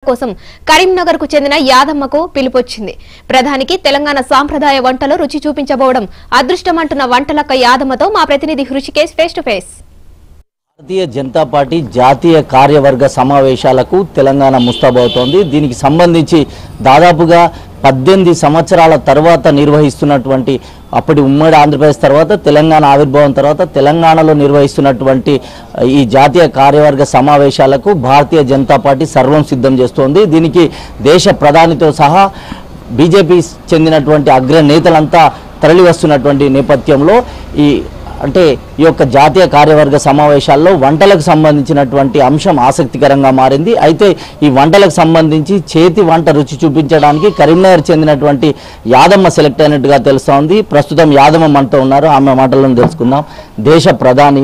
కోసం కరీంనగర్ కు చెందిన యాదమ్మకు పిలుపొచ్చింది. ప్రధానికి తెలంగాణ సాంప్రదాయ వంటలు రుచి చూపించబోవడం అదృష్టమంటున్న వంటలక్క యాదమ్మతో మా ప్రతినిధి Hrishikesh face to face. Bharatiya Janata party జాతీయ కార్యవర్గ సమావేశాలకు తెలంగాణ ముస్తాబవుతోంది. దీనికి సంబంధించి దాదాపుగా 18 సంవత్సరాల తర్వాత నిర్వహిస్తున్నటువంటి అప్పటి ఉమ్మడి ఆంధ్రప్రదేశ్ తర్వాత తెలంగాణ ఆవిర్భావం తర్వాత తెలంగాణలో నిర్వహిస్తున్నటువంటి ఈ జాతీయ కార్యవర్గ సమావేశాలకు భారతీయ జనతా పార్టీ సర్వం సిద్ధం చేస్తోంది. దీనికి దేశ ప్రధానితో సహా బీజేపీ చెందినటువంటి అగ్రనేతలంతా తరలి వస్తున్నటువంటి నేపథ్యంలో ఈ యొక్క జాతీయ కార్యవర్గ సమావేశాల్లో వంటలకు సంబంధించినటువంటి అంశం ఆసక్తికరంగా మారింది. అయితే ఈ వంటలకు సంబంధించి చేతి వంట రుచి చూపించడానికి కరీంనగర్ చెందినటువంటి యాదమ్మ సెలెక్ట్ అయినట్టుగా తెలుస్తోంది. ప్రస్తుతం యాదమ్మ మనతో ఉన్నారు, ఆమె మాటలను తెలుసుకుందాం. దేశ ప్రధాని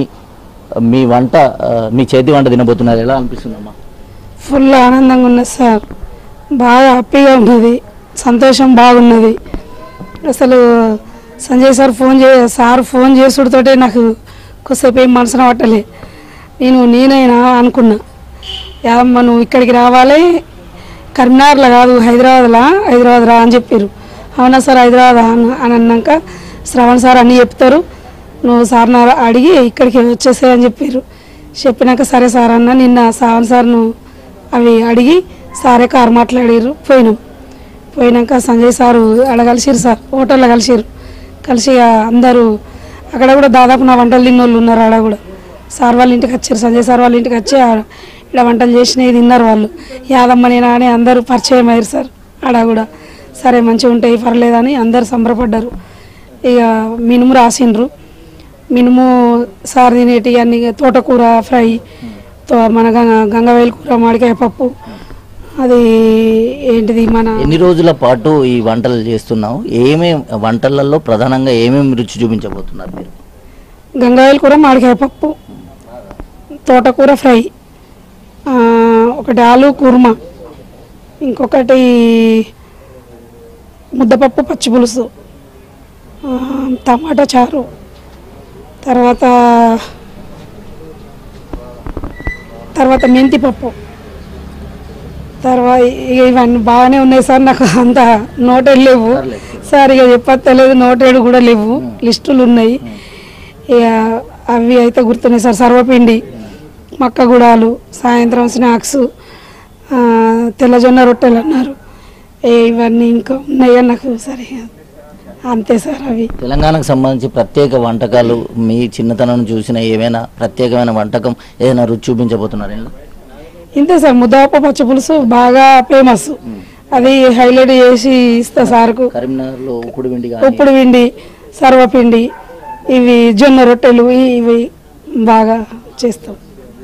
మీ చేతి వంట తినబోతున్నారు, ఎలా అనిపిస్తుందమ్మా? ఫుల్ ఆనందంగా ఉన్నది సార్, బాగా హ్యాపీగా ఉన్నది, సంతోషం బాగున్నది. అసలు సంజయ్ సార్ ఫోన్ చేసుడితోటే నాకు కొద్దిసేపు ఏం మనసున పట్టలే. నేనైనా అనుకున్నా, యాదమ్మ నువ్వు ఇక్కడికి రావాలి, కరీంనగర్లో కాదు హైదరాబాద్ రా అని చెప్పారు. అవునా సార్ హైదరాబాద్ అని అన్నాక శ్రవణ్ సార్ అన్నీ చెప్తారు, నువ్వు సార్ని అడిగి ఇక్కడికి వచ్చేసాయి అని చెప్పారు. చెప్పినాక సరే సార్ అన్న. నిన్న శ్రవణ్ సార్ను అవి అడిగి సారే కారు మాట్లాడారు. పోయినాక సంజయ్ సారు ఆడ కలిసిరు సార్, హోటల్లో కలిసి అందరూ అక్కడ కూడా దాదాపు నా వంటలు తిన్నోళ్ళు ఉన్నారు. ఆడ కూడా సార్ వాళ్ళ ఇంటికి వచ్చారు, సంజయ్ సార్ వాళ్ళ ఇంటికి వచ్చి ఇక్కడ వంటలు చేసినవి తిన్నారు వాళ్ళు. యాదమ్మ నేనా అని అందరూ పరిచయం అయ్యారు సార్. ఆడ కూడా సరే మంచిగా ఉంటాయి పర్లేదని అందరు సంబరపడ్డారు. ఇక మినుము రాసిండ్రు, మినుము సార్ తినేటి అన్ని తోటకూర ఫ్రై, మన గంగవేలు కూర, మామిడికాయ పప్పు, అది ఏంటిది మన. ఎన్ని రోజుల పాటు ఈ వంటలు చేస్తున్నావు? ఏమేమి వంటలలో ప్రధానంగా ఏమేమి రుచి చూపించబోతున్నారు మీరు? గంగావేలు కూర, మామిడికాయ పప్పు, తోటకూర ఫ్రై, ఒకటి ఆలు కుర్మా, ఇంకొకటి ముద్దపప్పు పచ్చి పులుసు, టమాటా చారు, తర్వాత మెంతి పప్పు, తర్వాత ఇవన్నీ బాగానే ఉన్నాయి సార్. నాకు అంత నోటెడ్ లేవు సార్, ఇక చెప్పలేదు, నోటెడ్ కూడా లేవు, లిస్టులు ఉన్నాయి. ఇక అవి అయితే గుర్తున్నాయి సార్. సర్వపిండి, మక్క గుడాలు, సాయంత్రం స్నాక్స్, తెల్లజొన్న రొట్టెలు అన్నారు, ఇవన్నీ ఇంకా ఉన్నాయా నాకు సరిగా అంతే సార్. అవి తెలంగాణకు సంబంధించి ప్రత్యేక వంటకాలు మీ చిన్నతనం చూసిన ఏమైనా ప్రత్యేకమైన వంటకం ఏదైనా రుచి చూపించబోతున్నారు? ఇంతే సార్, ముద్దపప్పు పచ్చి పులుసు బాగా ఫేమస్, అది హైలైట్ చేసి ఇస్తా సార్కు. కరీంనగర్లో ఉప్పుడు పిండి, సర్వపిండి, ఇవి జొన్న రొట్టెలు, ఇవి బాగా చేస్తాం,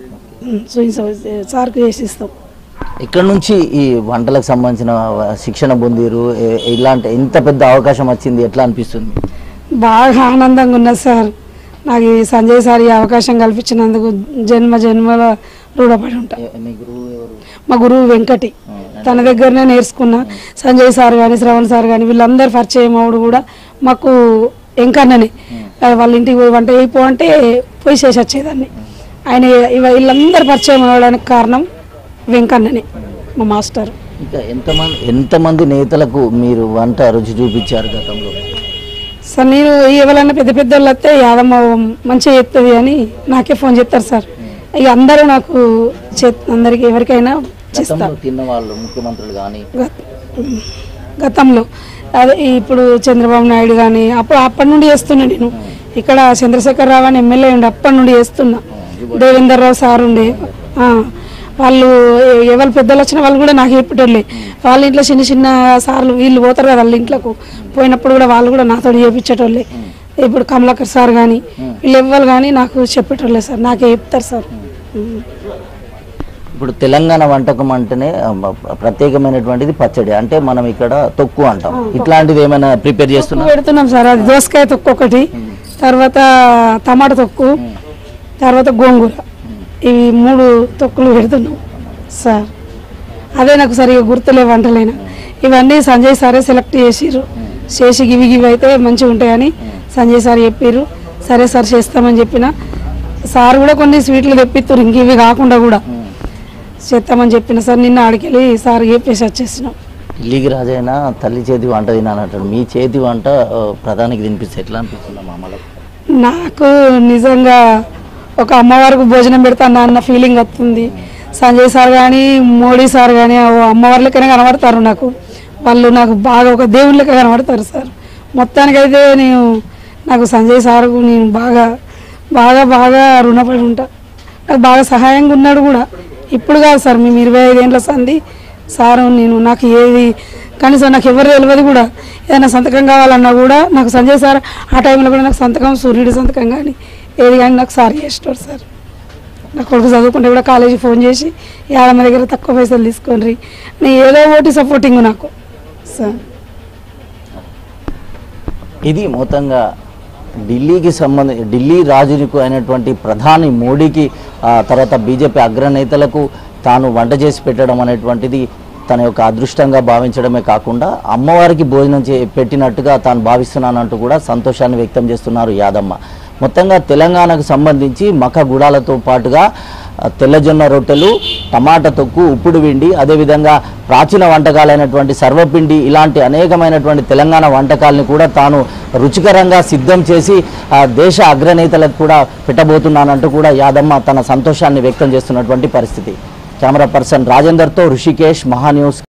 సార్కు చేసి ఇస్తాం. ఇక్కడ నుంచి ఈ వంటలకు సంబంధించిన శిక్షణ పొందిరు, ఇంత పెద్ద అవకాశం వచ్చింది, ఎట్లా అనిపిస్తుంది? బాగా ఆనందంగా ఉన్నది సార్. నాకు ఈ సంజయ్ సార్ ఈ అవకాశం కల్పించినందుకు జన్మల రుణపడి ఉంటా. మా గురువు వెంకటి, తన దగ్గరనే నేర్చుకున్నా. సంజయ్ సార్ కానీ శ్రవణ్ సార్ కానీ వీళ్ళందరూ పరిచయం అవుడు కూడా మాకు ఎంకన్ననే. వాళ్ళ ఇంటికి పోయి వంట అయిపో అంటే పోయి చేసి వచ్చేదాన్ని. ఆయన వీళ్ళందరూ పరిచయం అవ్వడానికి కారణం వెంకన్ననే, మా మాస్టర్. ఇంకా ఎంతమంది నేతలకు మీరు వంట రుచి చూపించారు గతంలో? సార్ నేను ఎవరైనా పెద్ద వాళ్ళు వస్తే యాదమ్మ మంచిగా చెప్తుంది అని నాకే ఫోన్ చేస్తారు సార్. ఇక అందరూ నాకు అందరికి ఎవరికైనా చేస్తారు. తిన్నవాళ్ళు ముఖ్యమంత్రులు కానీ గతంలో అదే ఇప్పుడు చంద్రబాబు నాయుడు కానీ అప్పటి నుండి చేస్తున్నా. నేను ఇక్కడ చంద్రశేఖర్ రావు అని ఎమ్మెల్యే ఉండే అప్పటి నుండి చేస్తున్నా. దేవేందర్ రావు సార్ ఉండే, వాళ్ళు ఎవరు పెద్దలు వచ్చిన వాళ్ళు కూడా నాకు చెప్పేటోళ్ళే. వాళ్ళ ఇంట్లో చిన్న సార్లు వీళ్ళు పోతారు కదా వాళ్ళ ఇంట్లోకి, పోయినప్పుడు కూడా వాళ్ళు కూడా నాతో చేయించేటోళ్ళే. ఇప్పుడు కమలాకర్ సార్ కానీ వీళ్ళు ఎవ్వరు కానీ నాకు చెప్పేటోళ్ళే సార్, నాకే చెప్తారు సార్. ఇప్పుడు తెలంగాణ వంటకం అంటేనే ప్రత్యేకమైనటువంటిది పచ్చడి, అంటే మనం ఇక్కడ తొక్కు అంటాం. ఇట్లాంటిది ఏమైనా ప్రిపేర్ పెడుతున్నాం సార్. అది దోసకాయ తొక్కు ఒకటి, తర్వాత టమాటా తొక్కు, తర్వాత గోంగూర, ఇవి 3 తొక్కులు పెడుతున్నాం సార్. అదే నాకు సరిగా గుర్తులే వంటలైనా. ఇవన్నీ సంజయ్ సారే సెలెక్ట్ చేసి గివి అయితే మంచిగా ఉంటాయని సంజయ్ సార్ చెప్పారు. సరే సార్ చేస్తామని చెప్పిన. సార్ కూడా కొన్ని స్వీట్లు తెప్పిస్తారు ఇంక ఇవి కాకుండా కూడా. చేస్తామని చెప్పిన సార్ నిన్న ఆడికెళ్ళి సార్ చెప్పేసి వచ్చేసినాం. ఢిల్లీకి రాజైనా తల్లి చేతి వంట తినాలంటాడు. మీ చేతి వంట ప్రధానికి తినిపిస్తే ఎట్లా అనిపిస్తుంది మామలకు? నాకు నిజంగా ఒక అమ్మవారికి భోజనం పెడతాను అన్న ఫీలింగ్ వస్తుంది. సంజయ్ సార్ కానీ మోడీ సార్ కానీ అమ్మవారి లెక్కనే కనబడతారు నాకు. వాళ్ళు నాకు బాగా ఒక దేవుని లెక్క కనబడతారు సార్. మొత్తానికైతే నాకు సంజయ్ సార్కు నేను బాగా బాగా బాగా రుణపడి ఉంటా. నాకు బాగా సహాయంగా ఉన్నాడు కూడా. ఇప్పుడు కాదు సార్, మేము 25 ఏళ్ళ సంది సారు నాకు ఏది కనీసం నాకు ఎవరు తెలియదు కూడా. ఏదైనా సంతకం కావాలన్నా కూడా నాకు సంజయ్ సార్ ఆ టైంలో కూడా నాకు సంతకం, సూర్యుడి సంతకం కానీ ఏది కానీ నాకు సార్ చేస్తారు సార్. నా కొడుకు చదువుకుంటే కూడా కాలేజీ ఫోన్ చేసి యాదమ్మ దగ్గర తక్కువ పైసలు తీసుకోండి, నేను ఏదో ఒకటి సపోర్టింగ్ నాకు సార్. ఇది మొత్తంగా ఢిల్లీ రాజునికి అయినటువంటి ప్రధాని మోడీకి తర్వాత బీజేపీ అగ్రనేతలకు తాను వంట చేసి పెట్టడం అనేటువంటిది తన యొక్క అదృష్టంగా భావించడమే కాకుండా అమ్మవారికి భోజనం పెట్టినట్టుగా తాను భావిస్తున్నానంటూ కూడా సంతోషాన్ని వ్యక్తం చేస్తున్నారు యాదమ్మ. మొత్తంగా తెలంగాణకు సంబంధించి మక్క గుడాలతో పాటుగా తెల్లజొన్న రొట్టెలు, టమాటా తొక్కు, ఉప్పుడు విండి, అదేవిధంగా ప్రాచీన వంటకాలైనటువంటి సర్వపిండి, ఇలాంటి అనేకమైనటువంటి తెలంగాణ వంటకాలని కూడా తాను రుచికరంగా సిద్ధం చేసి దేశ అగ్రనేతలకు కూడా పెట్టబోతున్నానంటూ కూడా యాదమ్మ తన సంతోషాన్ని వ్యక్తం చేస్తున్నటువంటి పరిస్థితి. కెమెరా పర్సన్ రాజేందర్తో ఋషికేష్, మహాన్యూస్.